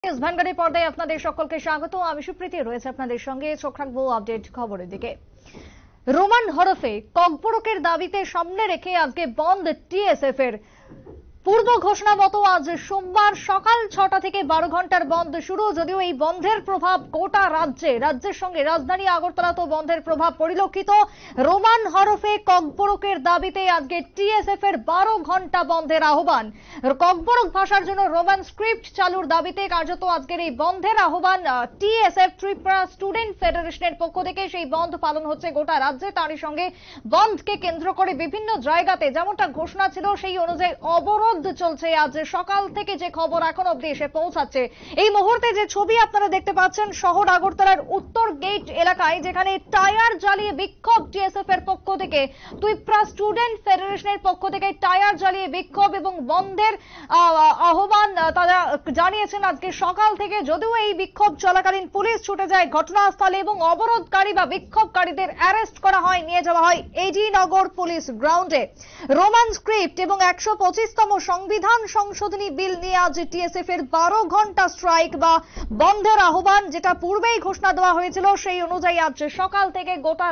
ভান্ডারের পর্দায় আপনাদের সকলকে স্বাগত। আমি সুপ্রীতি রয়েছে আপনাদের সঙ্গে। চোখ রাখবো আপডেট খবরের দিকে। রোমান হরফে ককবরকের দাবিতে সামনে রেখে আজকে বন্ধ টিএসএফ এর। পূর্ব ঘোষণা মতো আজ সোমবার সকাল 6টা থেকে 12 ঘন্টার বন্ধ শুরু। যদিও এই বন্ধের প্রভাব গোটা রাজ্যের সঙ্গে রাজধানী আগরতলাতেও বন্ধের প্রভাব পরিলক্ষিত। রোমান হরফে ককবরকের দাবিতে আজকে টিএসএফ এর 12 ঘন্টা বন্ধের আহ্বান। ককবরক ভাষার জন্য রোমান স্ক্রিপ্ট চালুর দাবিতে কার্যত আজকের এই বন্ধের আহ্বান। টিএসএফ ত্রিপুরা স্টুডেন্ট ফেডারেশনের পক্ষ থেকে সেই বন্ধ পালন হচ্ছে গোটা রাজ্যে। তারই সঙ্গে বন্ধকে কেন্দ্র করে বিভিন্ন জায়গাতে যেমনটা ঘোষণা ছিল সেই অনুযায়ী অবরোধ চলছে। আজ সকাল থেকে যে খবর এখন অবধি এসে পৌঁছাচ্ছে, এই মুহূর্তে যে ছবি আপনারা দেখতে পাচ্ছেন শহর আগরতলার উত্তর গেট এলাকায়, যেখানে টায়ার জ্বালিয়ে বিক্ষোভ টিএসএফ এর পক্ষ থেকে, ত্রিপুরা স্টুডেন্ট ফেডারেশনের পক্ষ থেকে টায়ার জ্বালিয়ে বিক্ষোভ এবং বন্ধের আহ্বান তারা জানিয়েছেন আজকে সকাল থেকে। যদিও এই বিক্ষোভ চলাকালীন পুলিশ ছুটে যায় ঘটনাস্থলে এবং অবরোধকারী বা বিক্ষোভকারীদের অ্যারেস্ট করা হয়, নিয়ে যাওয়া হয় এজি নগর পুলিশ গ্রাউন্ডে। রোমান স্ক্রিপ্ট এবং 125তম সংবিধান সংশোধনী বিল নিয়ে আজ টিএসএফ এর 12 ঘন্টা স্ট্রাইক বা বন্ধের আহ্বান, যেটা পূর্বেই ঘোষণা দেওয়া হয়েছিল সেই অনুযায়ী আজ সকাল থেকে গোটা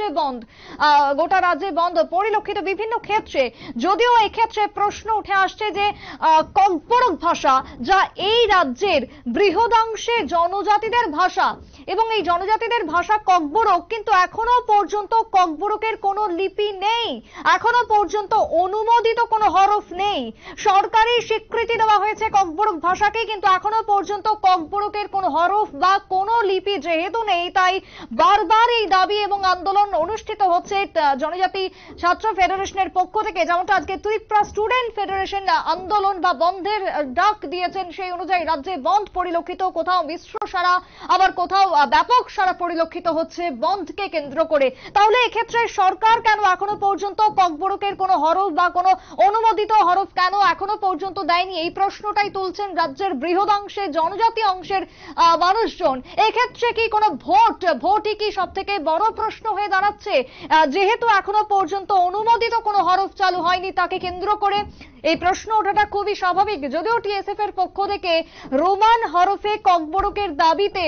রাজ্যে বন্ধ পরিলক্ষিত বিভিন্ন ক্ষেত্রে। যদিও এক্ষেত্রে প্রশ্ন উঠে আসছে যে ককবরক ভাষা, যা এই রাজ্যের বৃহদাংশে জনজাতিদের ভাষা এবং এই জনজাতিদের ভাষা ককবরক, কিন্তু এখনো পর্যন্ত ককবরকের কোনো লিপি নেই, এখনো পর্যন্ত অনুমোদিত কোনো হরফ নেই। সরকারি স্বীকৃতি দেওয়া হয়েছে ককবরক ভাষাকে, কিন্তু এখনো পর্যন্ত ককবরকের কোনো হরফ বা কোনো লিপি যেহেতু নেই, তাই বারবার এই দাবি এবং আন্দোলন অনুষ্ঠিত হচ্ছে জনজাতি ছাত্র ফেডারেশনের পক্ষ থেকে। যেমনটা আজকে ত্রিপুরা স্টুডেন্ট ফেডারেশন আন্দোলন বা বন্ধের ডাক দিয়েছেন, সেই অনুযায়ী রাজ্যে বন্ধ পরিলক্ষিত। কোথাও মিশ্র সারা, আবার কোথাও ব্যাপক সারা পরিলক্ষিত হচ্ছে বন্ধকে কেন্দ্র করে। তাহলে এক্ষেত্রে সরকার কেন এখনো পর্যন্ত ককবরকের কোনো হরফ বা কোনো অনুমোদিত হরফ কেন এখনো পর্যন্ত দেয়নি, এই প্রশ্নটাই তুলছেন রাজ্যের বৃহদাংশে জনজাতি অংশের মানুষজন। এক্ষেত্রে কি কোনো ভোটই কি সব থেকে বড় প্রশ্ন হয়ে দাঁড়াচ্ছে, যেহেতু এখনো পর্যন্ত অনুমোদিত কোনো হরফ চালু হয়নি, তাকে কেন্দ্র করে এই প্রশ্ন ওঠাটা খুবই স্বাভাবিক। যদিও টিএসএফ এর পক্ষ থেকে রোমান হরফে ককবরকের দাবিতে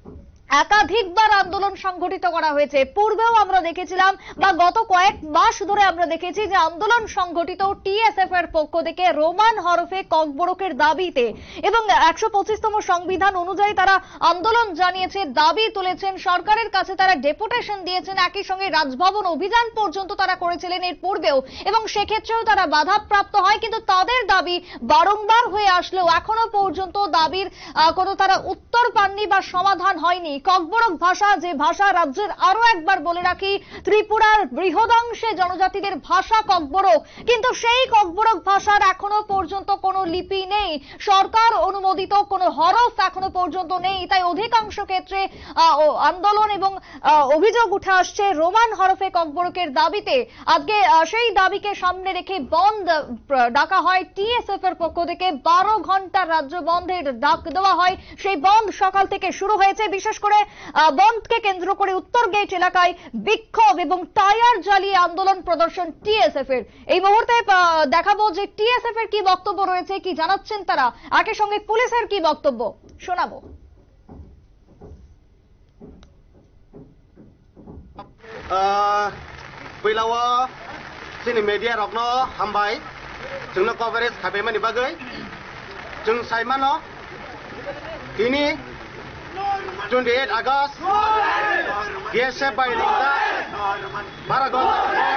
একাধিকবার আন্দোলন সংগঠিত করা হয়েছে। পূর্বেও আমরা দেখেছিলাম বা গত কয়েক মাস ধরে আমরা দেখেছি যে আন্দোলন সংগঠিত টিএসএফ এর পক্ষ থেকে রোমান হরফে ককবরকের দাবিতে, এবং 125তম সংবিধান অনুযায়ী তারা আন্দোলন জানিয়েছে, দাবি তুলেছেন, সরকারের কাছে তারা ডেপুটেশন দিয়েছেন, একই সঙ্গে রাজভবন অভিযান পর্যন্ত তারা করেছিলেন এর পূর্বেও, এবং সেক্ষেত্রেও তারা বাধাপ্রাপ্ত হয়। কিন্তু তাদের দাবি বারংবার হয়ে আসলেও এখনো পর্যন্ত দাবির কোনো তারা উত্তর পাননি বা সমাধান হয়নি। ককবরক ভাষা, যে ভাষা রাজ্যের, আরো একবার বলে রাখি, ত্রিপুরার বৃহদাংশে জনজাতিদের ভাষা ককবরক, কিন্তু সেই ককবরক ভাষার এখনো পর্যন্ত কোনো লিপি নেই, সরকার অনুমোদিত কোনো হরফ এখনো পর্যন্ত নেই। তাই অধিকাংশ ক্ষেত্রে আন্দোলন এবং অভিযোগ উঠে আসছে রোমান হরফে ককবরকের দাবিতে। আজকে সেই দাবিকে সামনে রেখে বন্ধ ডাকা হয় টিএসএফ এর পক্ষ থেকে। 12 ঘন্টার রাজ্য বন্ধের ডাক দেওয়া হয়। সেই বন্ধ সকাল থেকে শুরু হয়েছে। বিশেষ করে বন্ধকে কেন্দ্র করে উত্তর গেট এলাকায় বিক্ষোভ এবং টায়ার জ্বালিয়ে আন্দোলন প্রদর্শন টিএসএফ এর। এই মুহূর্তে দেখাবো যে টিএসএফ এর কি বক্তব্য রয়েছে, কি জানাচ্ছেন তারা, একই সঙ্গে পুলিশের কি বক্তব্য শোনাবো। पहिलावा जोंनि मेडिया रकनो हामबाय जोंनो कभारेज खालामनायनि बागै जों साइमानो दिनै 28 आगस्ट DSF बाय लिंदा 12 घन्टा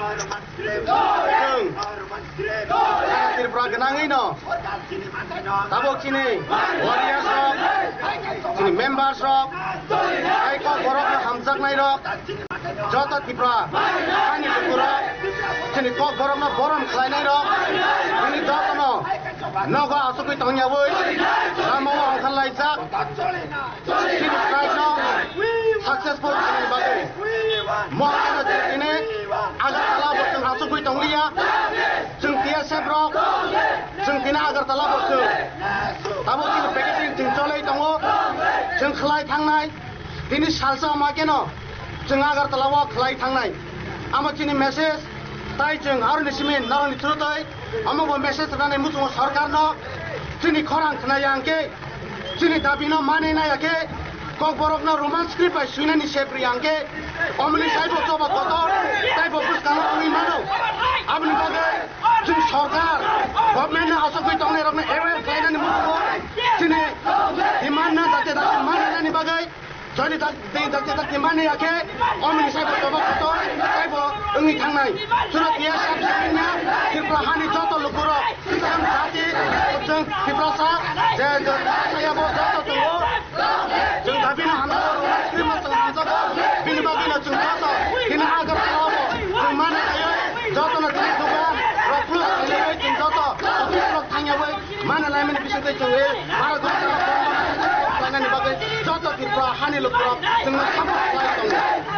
जों त्रिपुरा गोनाङैनो दाबोखिनि वारियार्स रक जोंनि मेम्बार्स रक आइ ककबरकनो हामजानाय रक जत त्रिपुरा आंनि दुखुराव जोंनि ककबरकनो बरम खालायनाय रक जोंनि जतनो नगा आसुखै थांनायावै लामायाव ओंखारलायजाक जोंनि स्ट्राइकनो साक्सेसफुल खालामनो बागै महाराष्ट्र दिनै आगरतलाबो जों आसुखै थांलिया जों टिएसएफ रक जों दिनै आगरतलाबो दाबो जों पेकेटिं जों चलै दङ जों खालाय थांनाय दिनै सालसा माकेनो जों आगरतलाव खालाय थांनाय आमाखिनि मेसेज ताइ जों आरनिसिमिन नारनि थ्रुदै आमाबो मेसेज रानै मुसुङ सरकारनो जोंनि खरां खोनायो आंके sini dabi no mane na yake kok borok na roman script ay suina ni shepri angke omni saibo toba kotor taibo puskano ami mano abni bage jung sarkar government na asok bi tongne rokne ewer kaina ni muko sini demand na date mane na ni bagai jadi date mane yake omni saibo toba kotor taibo ungi thangnai surat dia sabsina kirpra hani joto lukuro jang jati jang kiprasa saya bo joto tungo jeng dabi na hamsa script ma tang hamsa bin bagi na jung joto kina agar sawo jeng mane ayo joto na jeng duban roklus ayo jeng joto office lok thanya wei mana laimen bisute jeng e mara gota na ni bagai joto kirpra hani lukuro jeng na sabu lai tong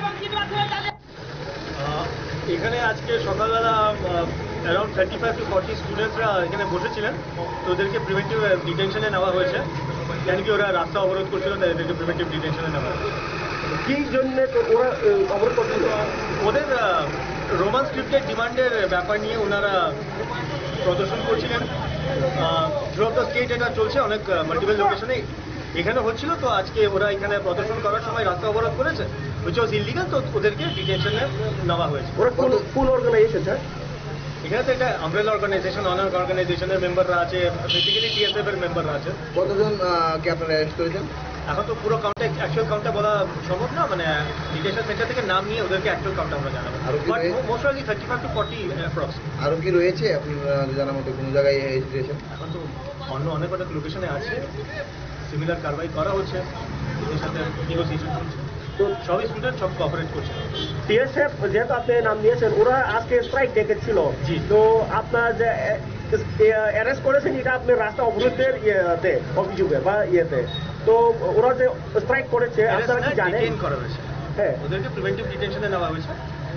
এখানে আজকে সকালবেলা around 35 to 40 স্টুডেন্টসরা এখানে বসেছিলেন, তো ওদেরকে preventive ডিটেনশনে নেওয়া হয়েছে, কেন কি ওরা রাস্তা অবরোধ করছিল, তাই এদেরকে প্রিভেন্টিভ ডিটেনশনে নেওয়া হয়েছে। কি জন্য ওরা অবরোধ করছিল? ওদের রোমান স্ক্রিপ্টের ডিমান্ডের ব্যাপার নিয়ে ওনারা প্রদর্শন করছিলেন। থ্রু অফ দ্য স্টেট এটা চলছে, অনেক মাল্টিপল লোকেশনে এখানে হচ্ছিল। তো আজকে ওরা এখানে প্রদর্শন করার সময় রাস্তা অবরোধ করেছে, which was illegal, তো ওদেরকে ডিটেনশনে নেওয়া হয়েছে। ওরা কোন অর্গানাইজেশন স্যার? এখানে তো একটা আমব্রেলা অর্গানাইজেশন, অনার অর্গানাইজেশনের মেম্বাররা আছে, বেসিক্যালি টিএসএফ এর মেম্বাররা আছে। কতজন কে আপনারা অ্যারেস্ট করেছেন? এখন তো পুরো কাউন্টে অ্যাকচুয়াল কাউন্টটা বলা সম্ভব না, মানে ডিটেনশন সেন্টার থেকে নাম নিয়ে ওদেরকে অ্যাকচুয়াল কাউন্ট আমরা জানাবো। But mostly 35 to 40 approx. আরো কি রয়েছে আপনার জানার মধ্যে কোনো জায়গায় হেজিটেশন? এখন তো অনেক লোকেশনে আছে, সিমিলার কারবাই করা হচ্ছে, এদের সাথে নেগোসিয়েশন চলছে। তো সবই স্টুডেন্ট সব কোঅপারেট করছে। টিএসএফ যেহেতু আপনি নাম নিয়েছেন, ওরা আজকে স্ট্রাইক ডেকেছিল, তো আপনার যে অ্যারেস্ট করেছেন এটা আপনার রাস্তা অবরোধের ইয়েতে অভিযোগে বা ইয়েতে, তো ওরা যে স্ট্রাইক করেছে আপনারা কি জানেন? ডিটেইন করা হয়েছে, হ্যাঁ, ওদেরকে প্রিভেন্টিভ ডিটেনশনে নেওয়া হয়েছে।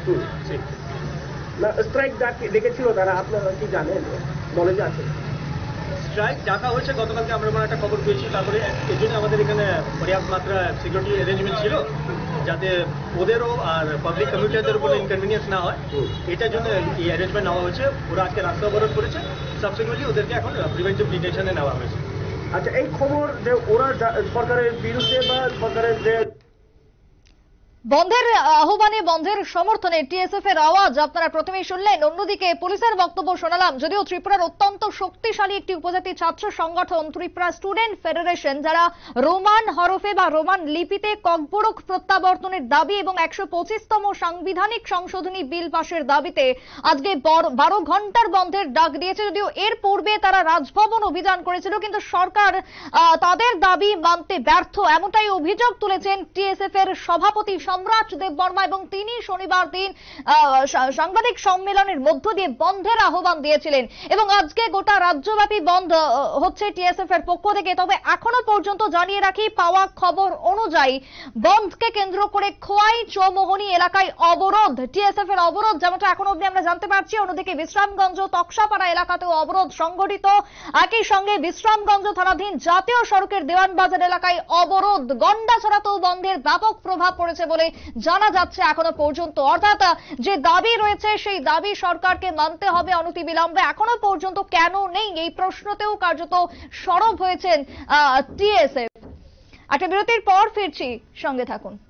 না স্ট্রাইক ডেকেছিল তারা, আপনারা কি জানেন, নলেজ আছে? স্ট্রাইক ডাকা হয়েছে গতকালকে, আমরা মানে একটা খবর পেয়েছি। তারপরে এই জন্য আমাদের এখানে পর্যাপ্ত মাত্রা সিকিউরিটি অ্যারেঞ্জমেন্ট ছিল, যাতে ওদেরও আর পাবলিক কমিউনিটিদের উপর ইনকনভিনিয়েন্স না হয়, এটার জন্য এই অ্যারেঞ্জমেন্ট নেওয়া হয়েছে। ওরা আজকে রাস্তা অবরোধ করেছে, সাবসিকুয়েন্টলি ওদেরকে এখন প্রিভেন্টিভ ডিটেনশনে নেওয়া হয়েছে। আচ্ছা, এই খবর যে ওরা সরকারের বিরুদ্ধে বা সরকারের যে বন্ধের আহ্বানে, বন্ধের সমর্থনে টিএসএফ এর আওয়াজ আপনারা প্রথমেই শুনলেন। অন্যদিকে পুলিশের বক্তব্য শোনালাম। যদিও ত্রিপুরার অত্যন্ত শক্তিশালী একটি উপজাতি ছাত্র সংগঠন ত্রিপুরা স্টুডেন্ট ফেডারেশন, যারা রোমান হরফে বা রোমান লিপিতে ককবরক প্রত্যাবর্তনের দাবি এবং 125তম সাংবিধানিক সংশোধনী বিল পাশের দাবিতে আজকে 12 ঘন্টার বন্ধের ডাক দিয়েছে। যদিও এর পূর্বে তারা রাজভবন অভিযান করেছিল, কিন্তু সরকার তাদের দাবি মানতে ব্যর্থ, এমনটাই অভিযোগ তুলেছেন টিএসএফ এর সভাপতি সম্রাট দেববর্মা, এবং তিনি শনিবার দিন সাংবাদিক সম্মেলনের মধ্য দিয়ে বন্ধের আহ্বান দিয়েছিলেন। এবং আজকে গোটা রাজ্যব্যাপী বন্ধ হচ্ছে টিএসএফ এর পক্ষ থেকে। তবে এখনো পর্যন্ত জানিয়ে রাখি, পাওয়া খবর অনুযায়ী বন্ধকে কেন্দ্র করে খোয়াই চৌমোহনী এলাকায় অবরোধ, টিএসএফ এর অবরোধ, যেমনটা এখন অবধি আমরা জানতে পারছি। অন্যদিকে বিশ্রামগঞ্জ তকসাপাড়া এলাকাতেও অবরোধ সংঘটিত। একই সঙ্গে বিশ্রামগঞ্জ থানাধীন জাতীয় সড়কের দেওয়ানবাজার এলাকায় অবরোধ, গন্ডাছড়াতেও বন্ধের ব্যাপক প্রভাব পড়েছে বলে জানা যাচ্ছে এখনো পর্যন্ত। অর্থাৎ যে দাবি রয়েছে সেই দাবি সরকারকে মানতে হবে অনতিবিলম্বে। এখনো পর্যন্ত কেন নেই, এই প্রশ্নতেও কার্যত সরব হয়েছেন টিএসএফ। একটা বিরতির পর ফিরছি, সঙ্গে থাকুন।